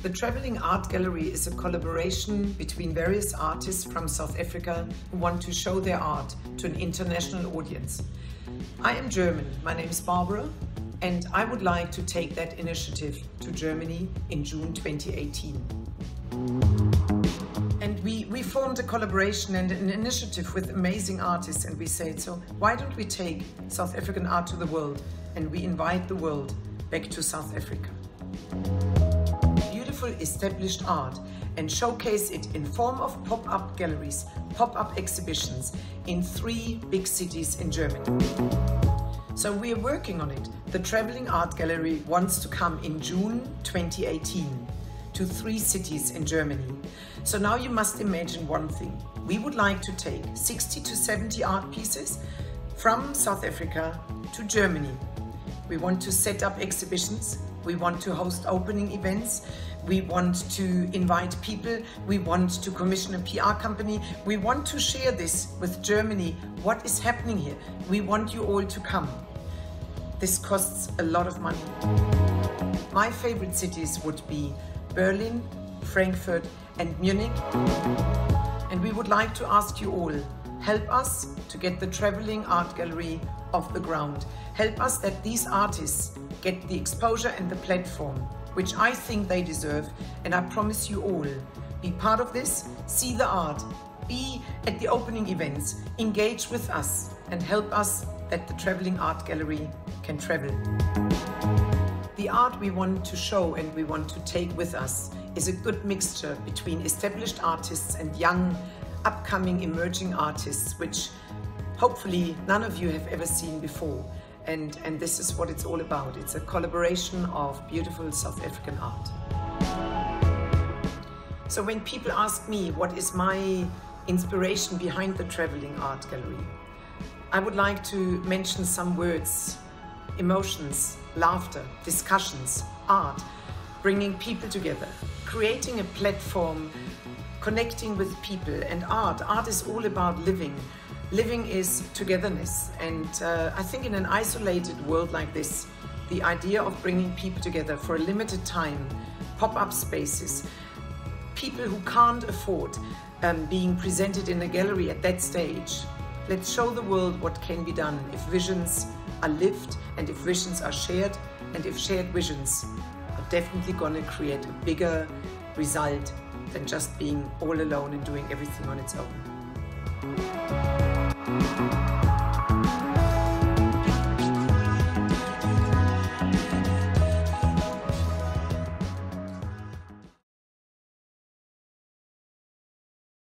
The Traveling Art Gallery is a collaboration between various artists from South Africa who want to show their art to an international audience. I am German, my name is Barbara, and I would like to take that initiative to Germany in June 2018. And we formed a collaboration and an initiative with amazing artists, and we said, so why don't we take South African art to the world, and we invite the world back to South Africa. Beautiful established art, and showcase it in form of pop-up galleries, pop-up exhibitions in 3 big cities in Germany. So we are working on it. The Traveling Art Gallery wants to come in June 2018 to 3 cities in Germany. So now you must imagine one thing. We would like to take 60 to 70 art pieces from South Africa to Germany. We want to set up exhibitions. We want to host opening events. We want to invite people. We want to commission a PR company. We want to share this with Germany, what is happening here. We want you all to come. This costs a lot of money. My favorite cities would be Berlin, Frankfurt, and Munich. And we would like to ask you all, help us to get the Traveling Art Gallery off the ground. Help us that these artists get the exposure and the platform, which I think they deserve. And I promise you all, be part of this, see the art, be at the opening events, engage with us, and help us that the Traveling Art Gallery can travel. The art we want to show and we want to take with us is a good mixture between established artists and young, upcoming, emerging artists, which hopefully none of you have ever seen before. And this is what it's all about. It's a collaboration of beautiful South African art. So when people ask me what is my inspiration behind the Traveling Art Gallery, I would like to mention some words: emotions, laughter, discussions, art, bringing people together, creating a platform, connecting with people, and art. Art is all about living. Living is togetherness, and I think in an isolated world like this, the idea of bringing people together for a limited time, pop-up spaces, people who can't afford being presented in a gallery at that stage. Let's show the world what can be done if visions are lived and if visions are shared, and if shared visions are definitely going to create a bigger result than just being all alone and doing everything on its own.